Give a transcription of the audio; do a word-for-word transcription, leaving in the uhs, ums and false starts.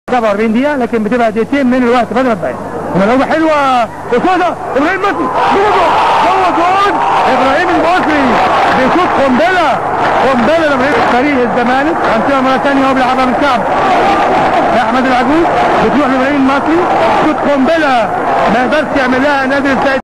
سبعة وأربعين دقيقة، لكن بتبقى دقيقتين من الوقت بدل ما تضيع. ملعوبة حلوة قصادها ابراهيم المصري، جوه جوه جول ابراهيم المصري بيشوط قنبلة قنبلة لابراهيم. فريق الزمالك هنشوفها مرة ثانية، هو بيلعبها من كعب احمد العجوز، بتروح لابراهيم المصري شوط قنبلة ما يقدرش يعمل لها نادر السيد.